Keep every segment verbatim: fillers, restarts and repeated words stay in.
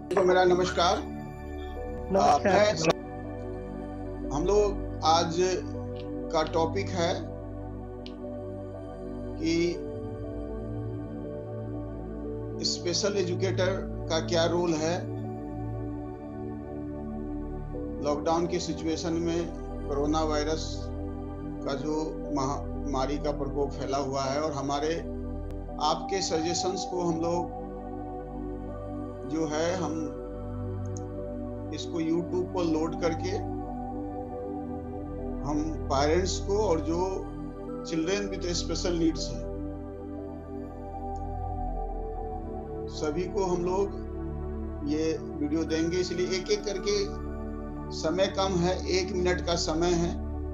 तो मेरा नमस्कार। नमस्कार। हम लोग आज का टॉपिक है कि स्पेशल एजुकेटर का क्या रोल है लॉकडाउन की सिचुएशन में। कोरोना वायरस का जो महामारी का प्रकोप फैला हुआ है और हमारे आपके सजेशंस को हम लोग जो है हम इसको यूट्यूब पर लोड करके हम पेरेंट्स को और जो चिल्ड्रन विद स्पेशल नीड्स हैं सभी को हम लोग ये वीडियो देंगे। इसलिए एक एक करके, समय कम है, एक मिनट का समय है।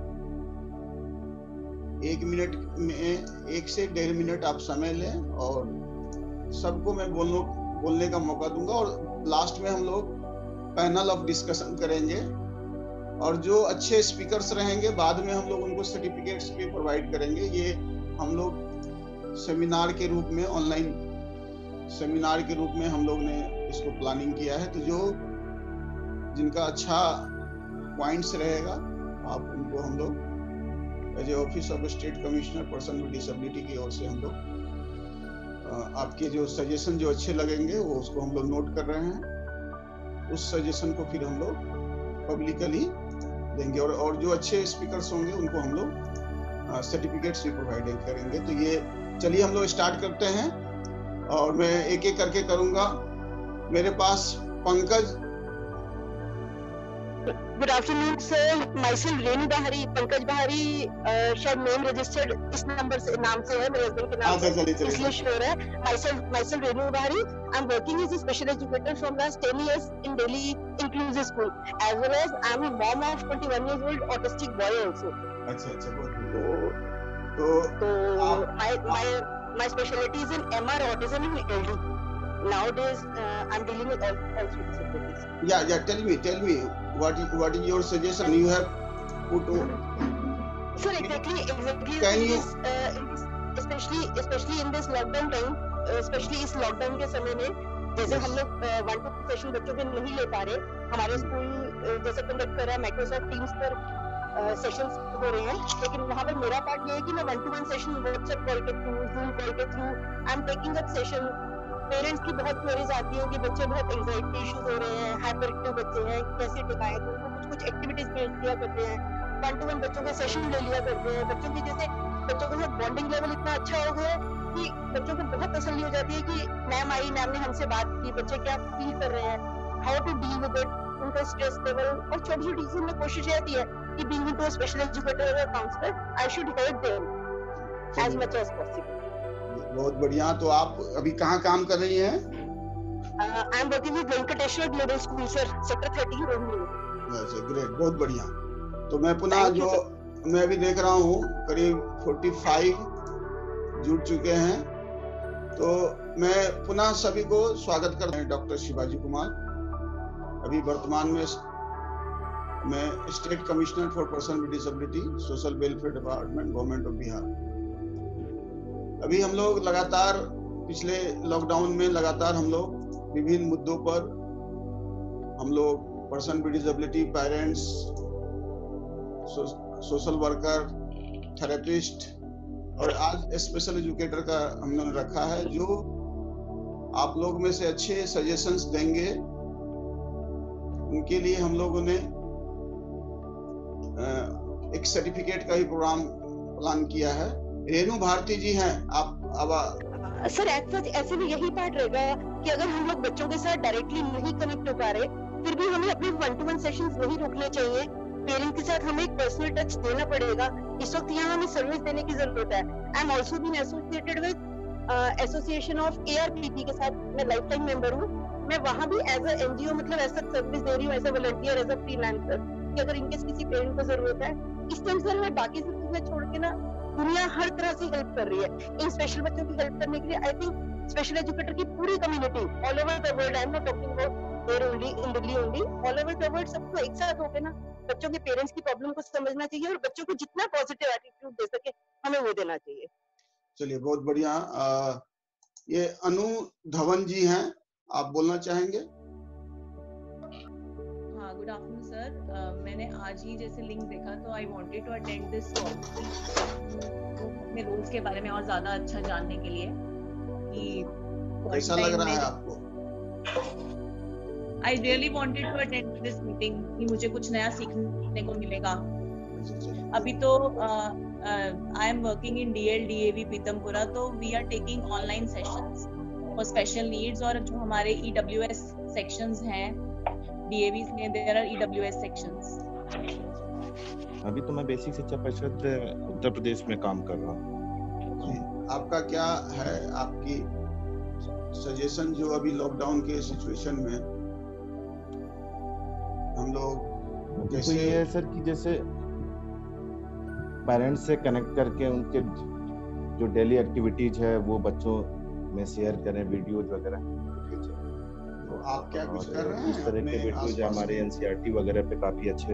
एक मिनट में एक से डेढ़ मिनट आप समय लें और सबको मैं बोलने बोलने का मौका दूंगा और लास्ट में हम लोग पैनल ऑफ डिस्कशन करेंगे और जो अच्छे स्पीकर्स रहेंगे बाद में हम लोग उनको सर्टिफिकेट्स भी प्रोवाइड करेंगे। ये हम लोग सेमिनार के रूप में, ऑनलाइन सेमिनार के रूप में हम लोग ने इसको प्लानिंग किया है। तो जो जिनका अच्छा पॉइंट्स रहेगा आप उनको हम लोग as a office of state commissioner person with disability की ओर से हम लोग आपके जो सजेशन जो अच्छे लगेंगे वो उसको हम लोग नोट कर रहे हैं। उस सजेशन को फिर हम लोग पब्लिकली देंगे और और जो अच्छे स्पीकर्स होंगे उनको हम लोग सर्टिफिकेट्स भी प्रोवाइड करेंगे। तो ये चलिए हम लोग स्टार्ट करते हैं और मैं एक एक करके करूंगा। मेरे पास Pankaj. Good afternoon sir, myself Renu Bahari, Pankaj बहारी शायद नेम रजिस्टर्ड इस नंबर से नाम से है, मेरे हस्बैंड के नाम से, इसलिए श्योर है। Myself myself Renu Bahari, I am working as a special educator from last ten years in Delhi inclusive school, as well as I am a mom of twenty-one years old autistic boy also. अच्छा अच्छा, बहुत तो तो my my my speciality is in MR autism in LD. Nowadays uh, I'm dealing with all, all sorts of disabilities. Yeah, yeah. Tell me, tell me, what is what is your suggestion? You have put on. Sir, exactly, exactly. Can you? Uh, in this, especially, especially in this lockdown time, uh, especially इस lockdown के समय में, जैसे Yes. हम लोग one two session बच्चों के नहीं ले पा रहे, हमारे स्कूल uh, जैसे कंडक्ट कर रहा है माइक्रोसॉफ्ट टीम्स पर सेशंस uh, हो रहे हैं, लेकिन वहाँ पर मेरा पार्ट ये है कि मैं one to one session WhatsApp call के थ्रू, जूम कॉल के through I am taking up session. Parents की बहुत क्वेरीज आती हैं कि बच्चे बहुत एंजाइटी इश्यूज हो रहे हैं, हाइपर एक्टिव बच्चे हैं, कैसे टिकाएं, तो उनको कुछ कुछ एक्टिविटीज भेज दिया करते हैं, वन टू वन बच्चों का सेशन ले लिया करते हैं। बच्चों की जैसे बच्चों के साथ बॉन्डिंग लेवल इतना अच्छा हो गया है कि बच्चों को बहुत तसल्ली हो जाती है कि मैम आई, मैम ने हमसे बात की, बच्चे क्या फील कर रहे हैं, how to deal with it, उनका स्ट्रेस लेवल। और छोटी छोटी चीजों में कोशिश रहती है कि being into a special educator और counsellor I should help them as much as possible. बहुत बढ़िया। तो आप अभी कहाँ काम कर रही हैं? I am working with Venkateshwar Global School sir, sector thirty Rohini. अच्छा, ग्रेट, बहुत बढ़िया। तो मैं पुनः जो मैं अभी देख रहा हूँ करीब पैंतालीस जुड़ चुके हैं, तो मैं पुनः सभी को स्वागत करता हूँ। डॉक्टर शिवाजी कुमार, अभी वर्तमान में मैं state commissioner for person with disability, social welfare department, government of Bihar. अभी हम लोग लगातार पिछले लॉकडाउन में लगातार हम लोग विभिन्न मुद्दों पर हम लोग person with disability, parents, social worker, therapist और आज स्पेशल एजुकेटर का हमने रखा है, जो आप लोग में से अच्छे सजेशंस देंगे। उनके लिए हम लोगों ने एक सर्टिफिकेट का ही प्रोग्राम प्लान किया है। रेणु भारती जी हैं आप। अब सर ऐसे भी यही पार्ट रहेगा कि अगर हम लोग बच्चों के साथ डायरेक्टली नहीं कनेक्ट हो पा रहे, फिर भी हमें अपने वन टू वन सेशंस नहीं रोकने चाहिए। पेरेंट के साथ हमें एक पर्सनल टच देना पड़ेगा। इस वक्त यहाँ हमें सर्विस देने की जरूरत है। I am also been associated with association of ARPP के साथ मैं लाइफ टाइम मेंबर हूँ। मैं वहाँ भी एज अ एनजीओ मतलब ऐसा सर्विस दे रही हूँ, as a volunteer, as a freelancer, कि अगर इनकेस किसी पेरेंट को जरूरत है। इस टाइम सर हमें बाकी सब चीजें छोड़ के ना दुनिया हर तरह से हेल्प कर रही है इन स्पेशल बच्चों की हेल्प करने के लिए। आई थिंक स्पेशल एजुकेटर की पूरी community all over the world, I am not talking about there only in Delhi only, all over the world, सबको एक साथ होकर ना बच्चों के पेरेंट्स की प्रॉब्लम को समझना चाहिए और बच्चों को जितना पॉजिटिव एटीट्यूड दे सके हमें वो देना चाहिए। चलिए, बहुत बढ़िया। ये अनु धवन जी हैं, आप बोलना चाहेंगे? आफ्टरनून सर, मैंने आज ही जैसे लिंक देखा तो I wanted to attend this call अपने रोल्स के बारे में और ज्यादा अच्छा जानने के लिए कि कैसा लग रहा है आपको? I really wanted to attend this meeting कि मुझे कुछ नया सीखने को मिलेगा। अभी तो I am working in D L D A V Pitampura, तो we are taking online sessions for special needs, और जो हमारे ई डब्ल्यू एस सेक्शंस हैं डी ए वीज़ में, there are E W S sections. अभी तो मैं बेसिक शिक्षा परिषद उत्तर प्रदेश में काम कर रहा हूँ। आपका क्या है, आपकी सजेशन जो अभी लॉकडाउन के सिचुएशन में हम लोग जैसे तो ये है सर कि जैसे पेरेंट्स से कनेक्ट करके उनके जो डेली एक्टिविटीज है वो बच्चों में शेयर करें, वीडियोज वगैरह। तो आप क्या कुछ कर रहे हैं? इस तरह के वीडियोज हमारे N C E R T वगैरह पे काफी अच्छे।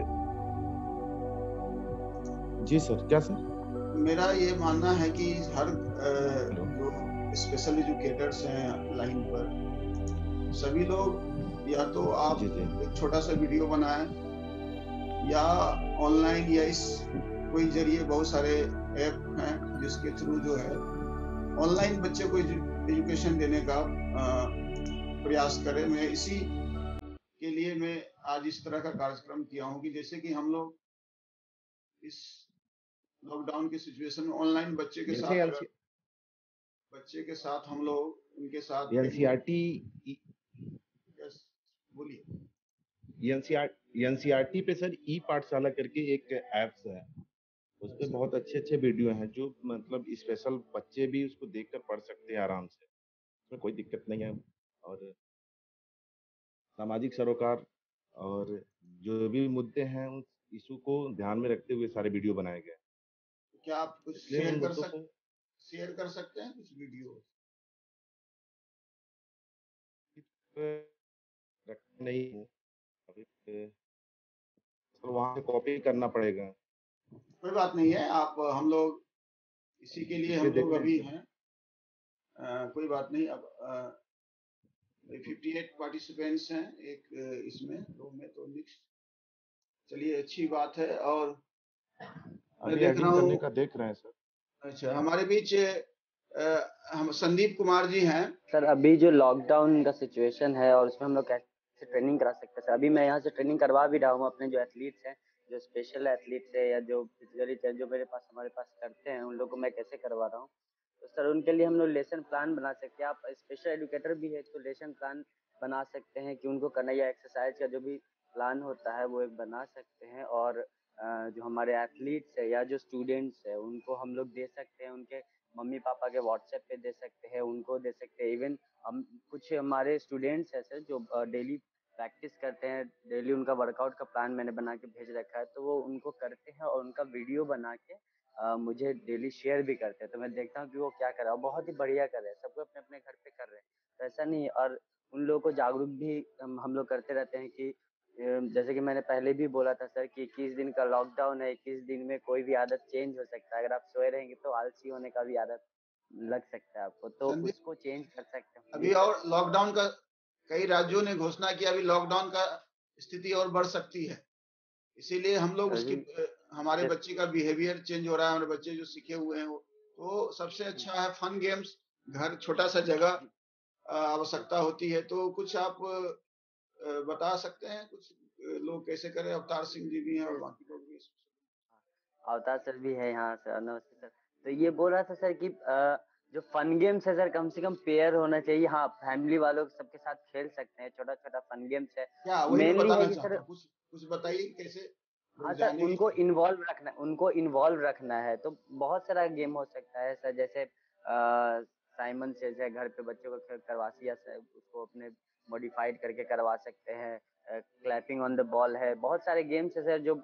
जी सर, क्या सर? मेरा ये मानना है कि हर जो स्पेशल एजुकेटर्स हैं लाइन पर, सभी लोग या तो आप एक छोटा सा वीडियो बनाएं या ऑनलाइन या इस कोई जरिए, बहुत सारे ऐप हैं जिसके थ्रू जो है ऑनलाइन बच्चे को एजुकेशन देने का प्रयास करें। मैं इसी के लिए मैं आज इस तरह का कार्यक्रम किया हूँ कि जैसे कि हम लोग इस लॉकडाउन की सिचुएशन में ऑनलाइन बच्चे के साथ बच्चे के साथ हम लोग उनके साथ N C E R T yes बोलिए। N C E R T पे सर ई पाठशाला करके एक ऐप्स है, उस पे बहुत अच्छे अच्छे वीडियो हैं जो मतलब स्पेशल बच्चे भी उसको देखकर पढ़ सकते हैं आराम से, उसमें कोई दिक्कत नहीं है। और सामाजिक सरोकार और जो भी मुद्दे हैं उस इशू को ध्यान में रखते हुए सारे वीडियो बनाए गए। क्या आप कुछ शेयर कर सकते शेयर कर सकते हैं कुछ वीडियो? नहीं अभी तो वहाँ से कॉपी करना पड़ेगा। कोई बात नहीं है, आप हम लोग इसी के लिए हम लोग अभी हैं, कोई बात नहीं। अब अट्ठावन पार्टिसिपेंट्स हैं एक इसमें दो में, तो नेक्स्ट चलिए अच्छी बात है। और मैं देख रहा हूँ का देख रहे हैं सर। अच्छा, हमारे बीच हम संदीप कुमार जी हैं। सर अभी जो लॉकडाउन का सिचुएशन है और उसमें हम लोग कैसे ट्रेनिंग करा सकते हैं सर? अभी मैं यहाँ से ट्रेनिंग करवा भी रहा हूँ अपने जो एथलीट्स हैं, जो स्पेशल एथलीट्स है या जो फिजिकली जो मेरे पास हमारे पास करते हैं, उन लोगों को मैं कैसे करवा रहा हूँ। तो सर उनके लिए हम लोग लेसन प्लान बना सकते हैं। आप स्पेशल एजुकेटर भी है तो लेसन प्लान बना सकते हैं कि उनको करना, या एक्सरसाइज का जो भी प्लान होता है वो एक बना सकते हैं। और जो हमारे एथलीट्स है या जो स्टूडेंट्स है उनको हम लोग दे सकते हैं, उनके मम्मी पापा के व्हाट्सएप पे दे सकते हैं, उनको दे सकते हैं। इवन हम कुछ हमारे स्टूडेंट्स हैं सर जो डेली प्रैक्टिस करते हैं, डेली उनका वर्कआउट का प्लान मैंने बना के भेज रखा है, तो वो उनको करते हैं और उनका वीडियो बना के आ, मुझे डेली शेयर भी करते हैं। तो मैं देखता हूँ कि वो क्या कर रहा है, बहुत ही बढ़िया कर रहे हैं, सबको अपने अपने घर पे कर रहे हैं, तो ऐसा नहीं। और उन लोगों को जागरूक भी हम, हम लोग करते रहते हैं कि जैसे कि मैंने पहले भी बोला था सर कि इक्कीस दिन का लॉकडाउन है, इक्कीस दिन में कोई भी आदत चेंज हो सकता है। अगर आप सोए रहेंगे तो आलसी होने का भी आदत लग सकता है आपको, तो उसको चेंज कर सकते हैं अभी। और लॉकडाउन का कई राज्यों ने घोषणा किया, अभी लॉकडाउन का स्थिति और बढ़ सकती है, इसीलिए हम लोग उसकी हमारे बच्चे का बिहेवियर चेंज हो रहा है। हमारे बच्चे जो सीखे हुए हैं वो, तो सबसे अच्छा है फन गेम्स। घर छोटा सा जगह आवश्यकता होती है, तो कुछ आप बता सकते हैं कुछ लोग कैसे करें? अवतार सिंह जी भी हैं और बाकी लोग भी। अवतार सर भी है यहाँ सर, नमस्ते सर। तो ये बोल रहा था सर कि जो फन गेम्स है सर कम से कम पेयर होना चाहिए। हाँ, फैमिली वालों सबके साथ खेल सकते हैं, छोटा छोटा फन गेम्स है। क्या वही मैं बताना चाहता हूं, कुछ कुछ बताइए कैसे? हाँ सर, उनको इन्वॉल्व रखना उनको इन्वॉल्व रखना है, तो बहुत सारा गेम हो सकता है सर, जैसे साइमन से जैसे घर पे बच्चों को खेल करवासी, उसको अपने मॉडिफाइड करके करवा सकते हैं। क्लैपिंग ऑन द बॉल है, बहुत सारे गेम्स है सर जो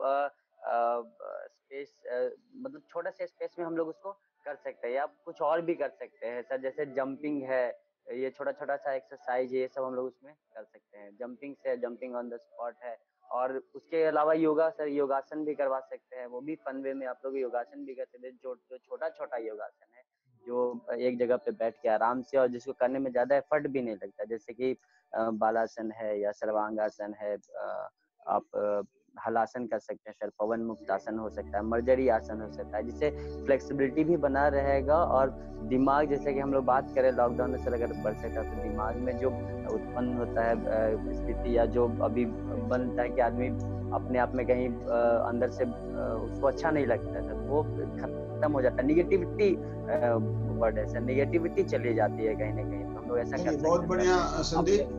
स्पेस मतलब छोटा से स्पेस में हम लोग उसको कर सकते हैं, या कुछ और भी कर सकते हैं सर, जैसे जंपिंग है, ये छोटा छोटा सा एक्सरसाइज है, ये सब हम लोग उसमें कर सकते हैं। जंपिंग से जंपिंग ऑन द स्पॉट है, और उसके अलावा योगा सर, योगासन भी करवा सकते हैं, वो भी फन वे में आप लोग योगासन भी कर सकते हैं। जो जो छोटा छोटा योगासन है जो एक जगह पे बैठ के आराम से, और जिसको करने में ज्यादा एफर्ट भी नहीं लगता, जैसे कि बालासन है या सर्वांगासन है, आप हलासन कर सकते हैं सर, पवन मुक्त आसन हो सकता है, मर्जरी आसन हो सकता है, जिससे फ्लेक्सिबिलिटी भी बना रहेगा और दिमाग, जैसे कि हम लोग बात करें लॉकडाउन में सर अगर बढ़ सकता है तो दिमाग में जो उत्पन्न होता है स्थिति या जो अभी बनता है कि आदमी अपने आप में कहीं अंदर से उसको अच्छा नहीं लगता है, वो खत्म हो जाता है। निगेटिविटी वर्ड है सर, निगेटिविटी चली जाती है कहीं ना कहीं, तो हम लोग ऐसा कर सकते हैं। बहुत बढ़िया संदीप।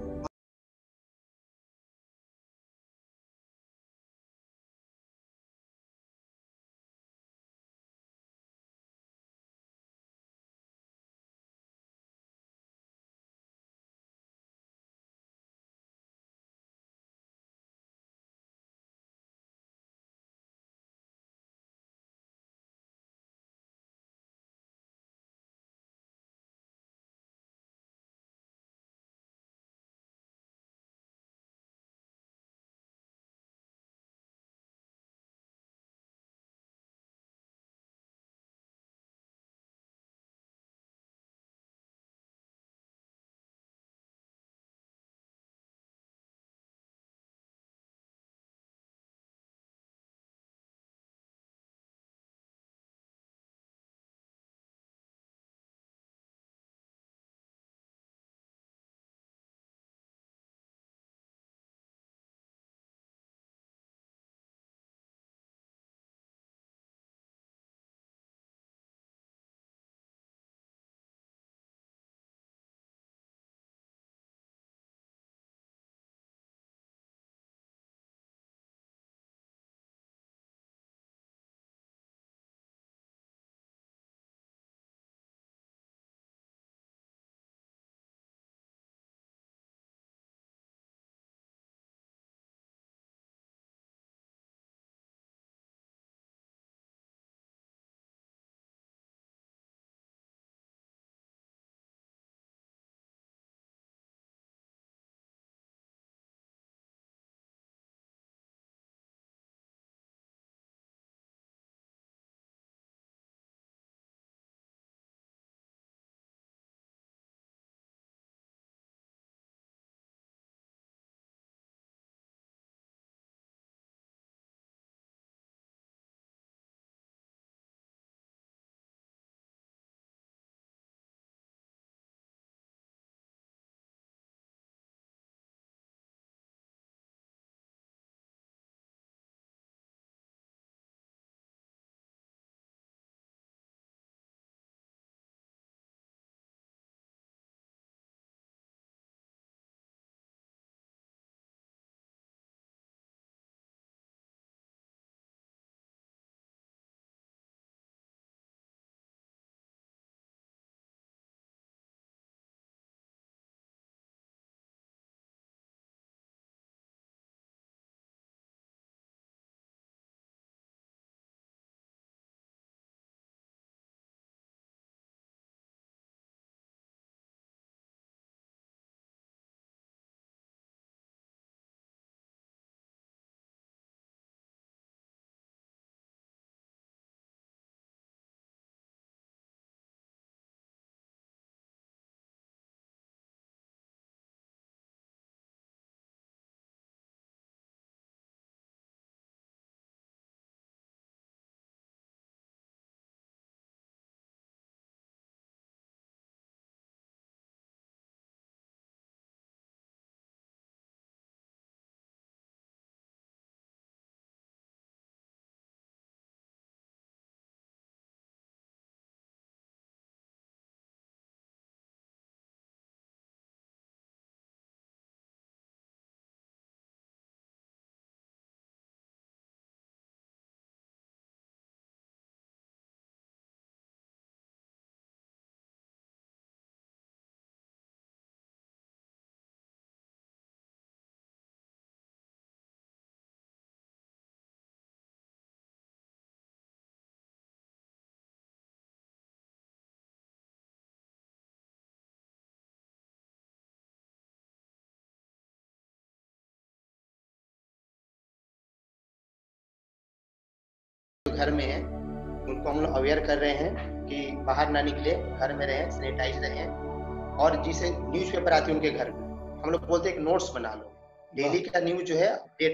घर में है उनको हम लोग अवेयर कर रहे हैं कि बाहर ना निकले, घर में रहें, सैनिटाइज रहें। और जिसे न्यूज़पेपर आती है उनके घर में हम लोग बोलते हैं एक नोट्स बना लो, डेली का न्यूज जो है अपडेट रखो।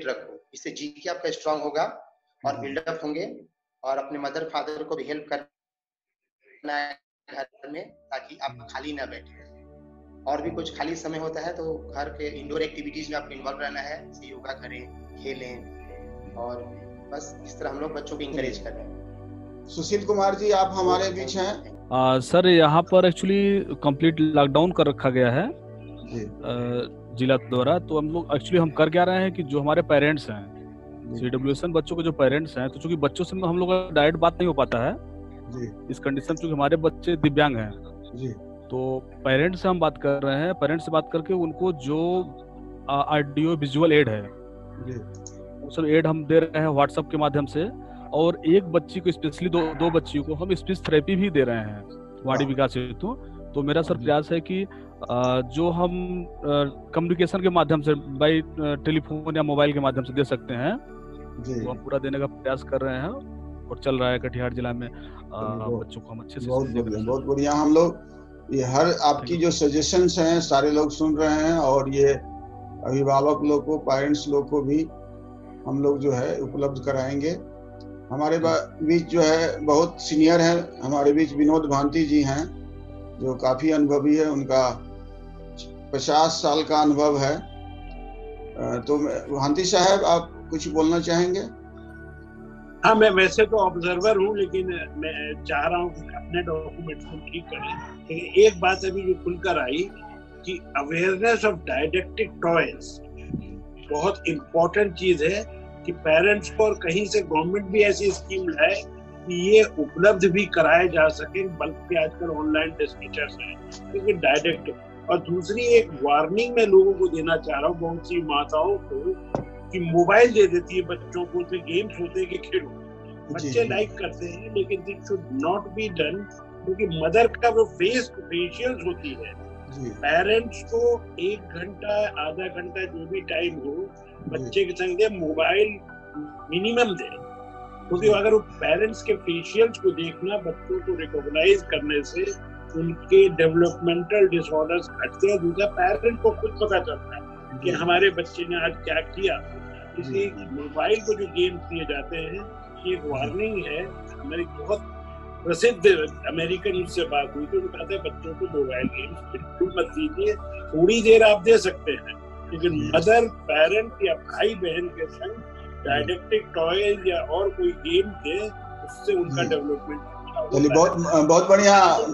इससे जीके आपका स्ट्रांग होगा और बिल्डअप होंगे और अपने मदर फादर को भी हेल्प करना है घर में, ताकि आप खाली ना बैठे। और भी कुछ खाली समय होता है तो घर के इंडोर एक्टिविटीज में आपको इन्वॉल्व रहना है, जैसे योगा करें, खेलें, और बस इस तरह हम लोग बच्चों को इंकरेज कर रहे हैं। सुशील कुमार जी, आप हमारे बीच हैं। आ, सर यहाँ पर एक्चुअली कंप्लीट लॉकडाउन कर रखा गया है जिला द्वारा। तो हम लोग एक्चुअली हम कर क्या रहे हैं कि जो हमारे पेरेंट्स हैं, सीडब्ल्यूएसएन बच्चों के जो पेरेंट्स हैं, तो चूंकि बच्चों से हम लोग का डायरेक्ट बात नहीं हो पाता है जी। इस कंडीशन चूंकि हमारे बच्चे दिव्यांग हैं जी, तो पेरेंट्स से हम बात कर रहे हैं। पेरेंट्स से बात करके उनको जो ऑडियो विजुअल एड है जी, वो सब एड हम दे रहे हैं व्हाट्सएप के माध्यम से। और एक बच्ची को स्पेशली दो दो बच्चियों को हम स्पीच थेरेपी भी दे रहे हैं वाणी विकास हेतु। तो मेरा सर प्रयास है कि जो हम कम्युनिकेशन के माध्यम से बाई टेलीफोन या मोबाइल के माध्यम से दे सकते हैं जी, वो हम पूरा देने का प्रयास कर रहे हैं और चल रहा है कटिहार जिला में। बच्चों को हम अच्छे से बहुत बढ़िया बहुत बढ़िया। हम लोग ये हर आपकी जो सजेशंस हैं सारे लोग सुन रहे हैं, और ये अभिभावक लोग को, पेरेंट्स लोग को भी हम लोग जो है उपलब्ध कराएंगे। हमारे बीच जो है बहुत सीनियर हैं, हमारे बीच विनोद भांती जी हैं जो काफी अनुभवी है, उनका पचास साल का अनुभव है। तो भांती साहब, आप कुछ बोलना चाहेंगे? हाँ, मैं वैसे तो ऑब्जर्वर हूँ, लेकिन मैं चाह रहा हूँ कि अपने डॉक्यूमेंट को ठीक करें। लेकिन एक बात अभी जो खुलकर आई कि अवेयरनेस ऑफ डायडेक्टिक टॉयज बहुत इम्पोर्टेंट चीज है कि पेरेंट्स को, और कहीं से गवर्नमेंट भी ऐसी स्कीम लाए कि ये उपलब्ध भी कराए जा सके, बल्कि आजकल ऑनलाइन टेस्ट टीचर्स हैं, क्योंकि डायडेक्टिक। और दूसरी एक वार्निंग मैं लोगों को देना चाह रहा हूँ, बहुत सी माताओं को, कि मोबाइल दे देती है बच्चों को, तो गेम्स होते हैं कि खेलो, बच्चे लाइक करते हैं, लेकिन this should not be done, क्योंकि मदर का वो फेस फेशियल्स होती है। पेरेंट्स को एक घंटा आधा घंटा जो भी टाइम हो बच्चे के संग दे, मोबाइल मिनिमम दे, क्योंकि तो अगर वो पेरेंट्स के फेशियल्स को देखना, बच्चों को रिकॉग्नाइज करने से उनके डेवलपमेंटल डिसऑर्डर्स घटते हैं। दूसरा, पेरेंट को खुद पता चलता है कि हमारे बच्चे ने आज क्या किया। इसलिए मोबाइल को जो गेम्स दिए जाते हैं, ये एक वार्निंग है। हमारी बहुत प्रसिद्ध अमेरिकन उससे बात हुई तो कहते हैं बच्चों को मोबाइल गेम्स बिल्कुल मत दीजिए, थोड़ी देर आप दे सकते हैं, लेकिन मदर, पेरेंट या भाई बहन के संग डायडेक्टिक टॉयज या और कोई गेम दे, उससे उनका डेवलपमेंट। चलिए, बहुत बहुत बढ़िया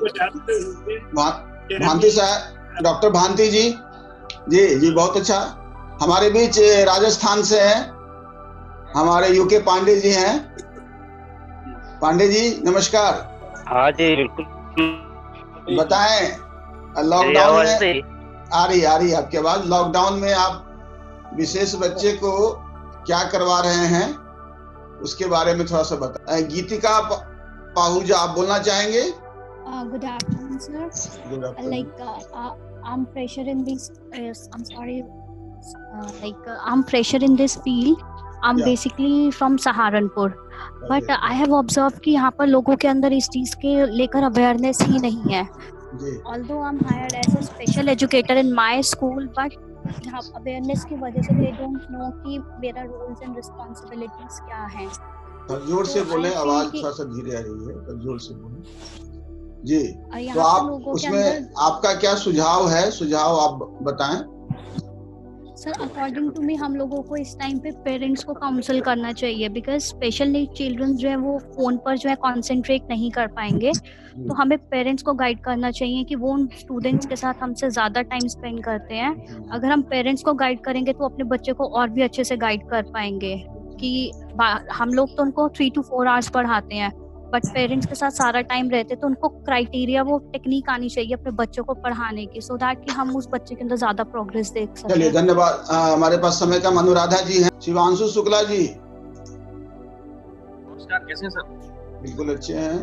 भांती साहब, डॉक्टर भांती जी जी जी बहुत अच्छा। हमारे बीच राजस्थान से हैं हमारे यूके पांडे जी हैं। पांडे जी नमस्कार। हाँ जी बिल्कुल, बताएं, लॉकडाउन में आ रही आ रही आपकी आवाज। लॉकडाउन में आप विशेष बच्चे को क्या करवा रहे हैं, उसके बारे में थोड़ा सा बताएं। गीतिका पाहुजा, आप बोलना चाहेंगे? Good afternoon sir. Like I'm fresher in this uh, I'm sorry uh, like uh, I'm fresher in this field. I'm yeah. basically from Saharanpur, but okay. uh, I have observed कि यहाँ पर लोगों के अंदर इस चीज के लेकर अवेयरनेस ही नहीं है। Although I'm hired as a special educator in my school, but यहाँ अवेयरनेस की वजह से they don't know कि मेरा roles and responsibilities क्या हैं। जोर से बोले, आवाज थोड़ा सा धीरे आ रही है, जोर से बोले जी। तो आप उसमें आपका क्या सुझाव है, सुझाव आप बताएं। सर, अकॉर्डिंग टू मी हम लोगों को इस टाइम पे पेरेंट्स को काउंसिल करना चाहिए, बिकॉज स्पेशल नीड चिल्ड्रन जो है वो फोन पर जो है कंसंट्रेट नहीं कर पाएंगे। तो हमें पेरेंट्स को गाइड करना चाहिए कि वो उन स्टूडेंट्स के साथ हमसे ज्यादा टाइम स्पेंड करते हैं। अगर हम पेरेंट्स को गाइड करेंगे तो अपने बच्चे को और भी अच्छे से गाइड कर पाएंगे। कि हम लोग तो उनको थ्री टू फोर आवर्स पढ़ाते हैं, बट पेरेंट्स के साथ सारा टाइम रहते, तो उनको क्राइटेरिया, वो टेक्निक आनी चाहिए अपने बच्चों को पढ़ाने की, सो दैट कि हम उस बच्चे के अंदर ज्यादा प्रोग्रेस देख सकें। चलिए, धन्यवाद। हमारे पास समय का अनुराधा जी हैं। शिवांशु शुक्ला जी नमस्कार, कैसे हैं सर? बिल्कुल अच्छे हैं।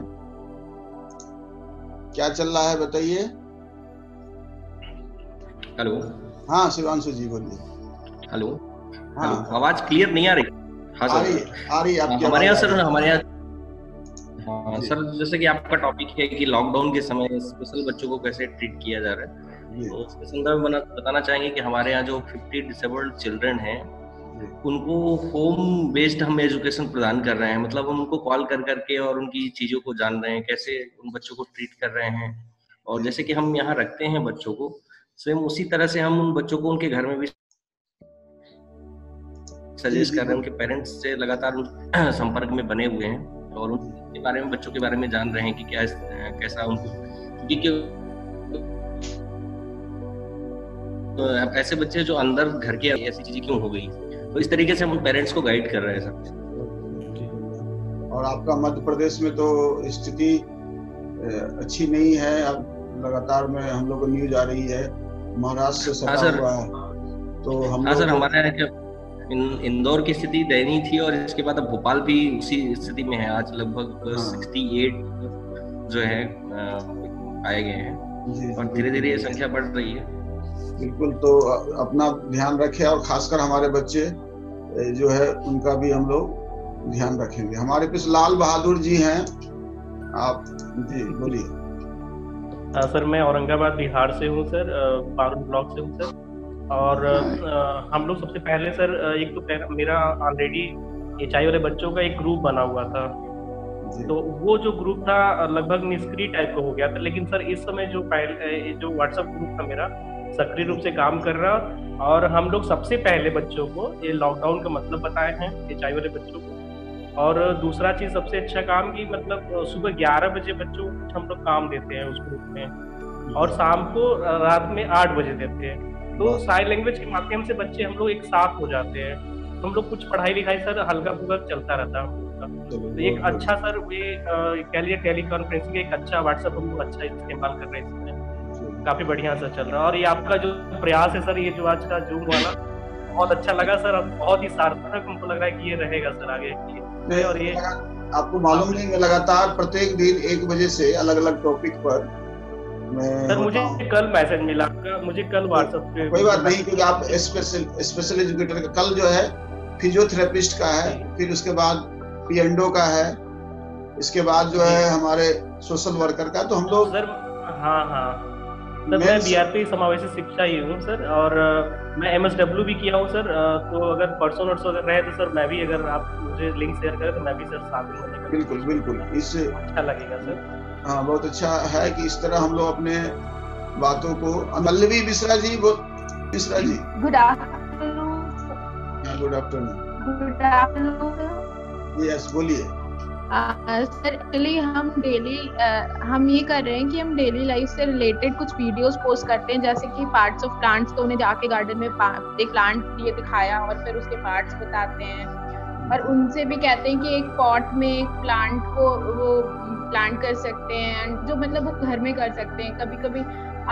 क्या चल रहा है बताइए। हेलो। हाँ शिवांशु जी बोलिए। हेलो। हाँ, आवाज क्लियर नहीं आ रही? हाँ सर, आ रही आ रही आपकी। हमारे यहाँ सर हमारे यहाँ हाँ सर, जैसे कि आपका टॉपिक है कि लॉकडाउन के समय स्पेशल बच्चों को कैसे ट्रीट किया जा रहा है, तो उसके संदर्भ में बताना चाहेंगे कि हमारे यहाँ जो फिफ्टी डिसेबल्ड चिल्ड्रन हैं उनको होम बेस्ड हम एजुकेशन प्रदान कर रहे हैं, मतलब हम उनको कॉल कर करके और उनकी चीजों को जान रहे हैं, कैसे उन बच्चों को ट्रीट कर रहे हैं। और जैसे कि हम यहाँ रखते हैं बच्चों को, सेम उसी तरह से हम उन बच्चों को उनके घर में भी सजेस्ट कर रहे हैं। उनके पेरेंट्स से लगातार संपर्क में बने हुए हैं और उनके बारे में, बच्चों के बारे में जान रहे हैं कि क्या कैसा उनको, क्योंकि तो ऐसे बच्चे जो अंदर घर के ऐसी चीजें क्यों हो गई, तो इस तरीके से हम पेरेंट्स को गाइड कर रहे हैं सब। और आपका मध्य प्रदेश में तो स्थिति अच्छी नहीं है, अब लगातार में हम लोग को न्यूज आ रही है महाराष्ट्र से सटा हुआ है, तो हम हाँ सर, हमारे इन, इंदौर की स्थिति दयनीय थी और इसके बाद अब भोपाल भी उसी स्थिति में है। आज लगभग अड़सठ जो है आए गए हैं और धीरे धीरे ये संख्या बढ़ रही है। बिल्कुल, तो अपना ध्यान रखें और खासकर हमारे बच्चे जो है उनका भी हम लोग ध्यान रखेंगे। हमारे पास लाल बहादुर जी हैं, आप जी बोलिए। सर मैं औरंगाबाद बिहार से हूँ सर, पारुल ब्लॉक से हूँ सर। और आ, हम लोग सबसे पहले सर एक तो मेरा ऑलरेडी एच आई वाले बच्चों का एक ग्रुप बना हुआ था, तो वो जो ग्रुप था लगभग निष्क्रिय टाइप का हो गया था। लेकिन सर इस समय जो पहले जो व्हाट्सएप ग्रुप था मेरा सक्रिय रूप से काम कर रहा, और हम लोग सबसे पहले बच्चों को ये लॉकडाउन का मतलब बताए हैं एच आई वाले बच्चों को। और दूसरा चीज सबसे अच्छा काम की मतलब सुबह ग्यारह बजे बच्चों को हम लोग काम देते हैं उस ग्रुप में, और शाम को रात में आठ बजे देते हैं। तो साइन लैंग्वेज के माध्यम से बच्चे हम लोग एक साथ हो जाते हैं। हम लोग कुछ पढ़ाई लिखाई सर हल्का फुल्का चलता रहता है। तो एक अच्छा सर ये कह लीजिए टेली कॉन्फ्रेंसिंग एक अच्छा व्हाट्सएप हम लोग अच्छा इस्तेमाल कर रहे हैं इसमें, काफी बढ़िया से चल रहा है। और ये आपका जो प्रयास है सर, ये जो आज का जूम वाला बहुत अच्छा लगा सर, बहुत ही सार्थक हमको लग रहा है कि ये रहेगा सर आगे के लिए। और ये आपको मालूम नहीं, मैं लगातार प्रत्येक दिन एक बजे से अलग अलग टॉपिक पर मैं सर मुझे कल मैसेज मिला, मुझे कल व्हाट्सएप पे। कोई बात नहीं, क्योंकि आप स्पेशल स्पेशल एजुकेटर का कल जो है फिजियोथेरेपिस्ट का है, फिर उसके बाद पीएनडो का है, इसके बाद जो है हमारे सोशल वर्कर का। तो हम लोग सर हाँ हाँ सर मैं बीआरपी समावेशी शिक्षा ही हूँ सर, और मैं एमएसडब्ल्यू भी किया हूँ सर। तो अगर परसों नर्सों अगर रहे तो सर मैं भी, अगर आप मुझे लिंक शेयर करें तो मैं भी सर साथ में। बिल्कुल बिल्कुल, इस अच्छा लगेगा सर। हाँ बहुत अच्छा है कि इस तरह हम लोग अपने बातों को। Mallavi Mishra ji, Mishra ji good afternoon. Good afternoon. Good afternoon. Yes बोलिए। सर एक्चुअली हम डेली हम ये कर रहे हैं कि हम डेली लाइफ से रिलेटेड कुछ वीडियोस पोस्ट करते हैं, जैसे कि पार्ट्स ऑफ प्लांट्स, तो उन्हें जाके गार्डन में एक प्लांट ये दिखाया और फिर उसके पार्ट्स बताते हैं, और उनसे भी कहते हैं कि एक पॉट में एक प्लांट को वो प्लांट कर सकते हैं, जो मतलब वो घर में कर सकते हैं। कभी कभी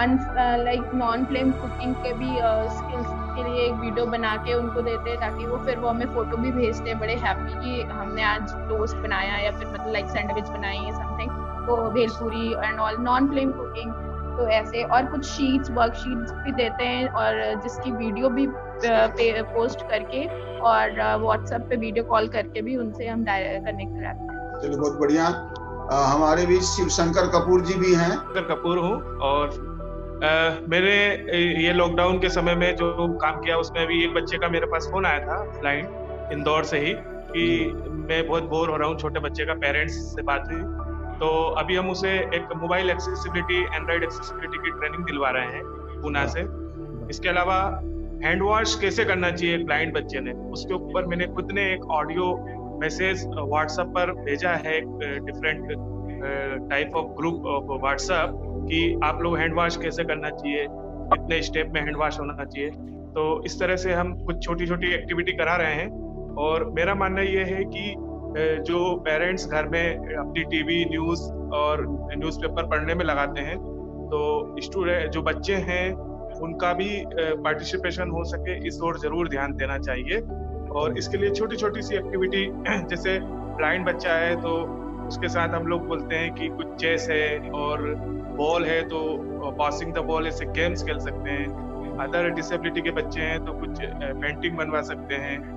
लाइक नॉन फ्लेम कुकिंग के भी स्किल्स uh, के लिए एक वीडियो बना के उनको देते हैं, ताकि वो फिर वो हमें फोटो भी भेजते हैं बड़े हैप्पी कि हमने आज टोस्ट बनाया या फिर मतलब लाइक सैंडविच बनाई है समथिंग, तो bhelpuri and all non flame cooking. तो ऐसे और कुछ शीट्स वर्कशीट्स भी देते हैं, और जिसकी वीडियो भी पोस्ट करके और व्हाट्सएप पे वीडियो कॉल करके भी उनसे हम कनेक्ट कराते हैं। चलिए बहुत बढ़िया। हमारे बीच शिव शंकर कपूर जी भी हैं। शंकर कपूर हूँ, और आ, मेरे ये लॉकडाउन के समय में जो काम किया उसमें भी एक बच्चे का मेरे पास फोन आया था ऑफलाइन इंदौर से ही कि मैं बहुत बोर हो रहा हूँ, छोटे बच्चे का पेरेंट्स से बात हुई। तो अभी हम उसे एक मोबाइल एक्सेसिबिलिटी एंड्रॉइड एक्सेसिबिलिटी की ट्रेनिंग दिलवा रहे हैं पूना से। इसके अलावा हैंड वॉश कैसे करना चाहिए ब्लाइंड बच्चे ने, उसके ऊपर मैंने खुद ने एक ऑडियो मैसेज व्हाट्सएप पर भेजा है, different type of group of WhatsApp कि आप लोग हैंड वॉश कैसे करना चाहिए, कितने स्टेप में हैंड वॉश होना चाहिए। तो इस तरह से हम कुछ छोटी छोटी एक्टिविटी करा रहे हैं। और मेरा मानना ये है कि जो पेरेंट्स घर में अपनी टीवी न्यूज़ और न्यूज़पेपर पढ़ने में लगाते हैं, तो स्टूडेंट जो बच्चे हैं उनका भी पार्टिसिपेशन हो सके, इस ओर जरूर ध्यान देना चाहिए। और इसके लिए छोटी छोटी सी एक्टिविटी, जैसे ब्लाइंड बच्चा है तो उसके साथ हम लोग बोलते हैं कि कुछ चेस है और बॉल है तो पासिंग द बॉल ऐसे गेम्स खेल सकते हैं। अदर डिसेबिलिटी के बच्चे हैं तो कुछ पेंटिंग बनवा सकते हैं।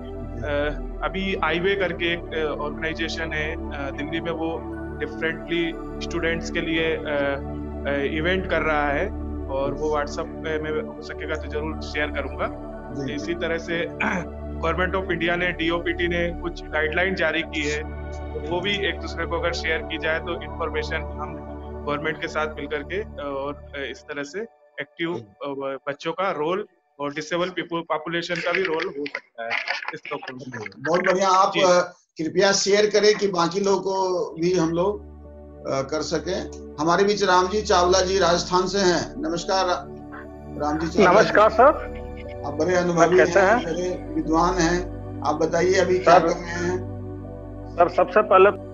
अभी आईवे करके एक ऑर्गेनाइजेशन है दिल्ली में, वो डिफरेंटली स्टूडेंट्स के लिए इवेंट कर रहा है, और वो व्हाट्सएप में हो सकेगा तो जरूर शेयर करूंगा। इसी तरह से गवर्नमेंट ऑफ इंडिया ने, डीओपीटी ने कुछ गाइडलाइन जारी की है, तो वो भी एक दूसरे को अगर शेयर की जाए तो इंफॉर्मेशन हम गवर्नमेंट के साथ मिलकर के और इस तरह से एक्टिव बच्चों का रोल और डिसेबल पीपल पॉपुलेशन का भी रोल हो सकता है इस डॉक्यूमेंट में। बहुत बढ़िया, आप कृपया शेयर करें कि बाकी लोगों को भी हम लोग कर सके। हमारे बीच रामजी चावला जी राजस्थान से हैं। नमस्कार रामजी चावला। नमस्कार सर, आप बड़े अनुभवी कैसे हैं, हैं? बड़े विद्वान हैं। आप बताइए अभी क्या कर रहे हैं? सर सबसे पहले